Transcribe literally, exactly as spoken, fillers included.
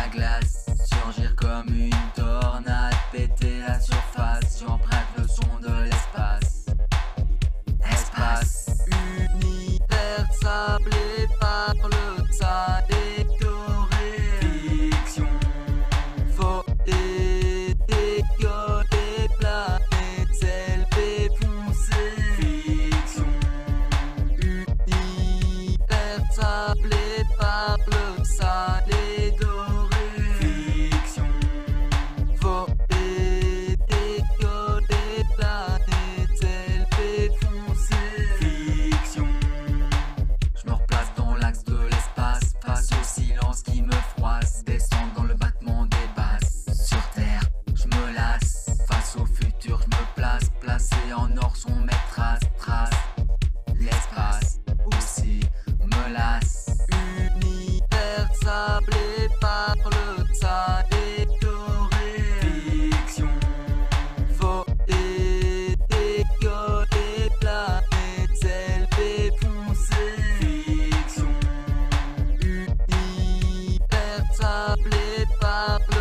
la glace, surgir comme une tornade, péter la surface, j'emprunte le son de l'espace. Espace, univers sablé par le sable doré. Fiction, faux et décollé, planète, selfie foncé. Fiction, univers sablé par le sable doré. Fiction, faux et décollé, planète, selfie foncé. Fiction, je me replace dans l'axe de l'espace, face au silence qui me froisse, descendre dans le battement des basses. Sur terre, je me lasse, face au futur, je me place, placé en or sont mes traces, traces. L'espace aussi me lasse, univers sablé par le sable doré. Fiction, faux et décollé, planète, selfie foncé. Fiction, univers sablé par le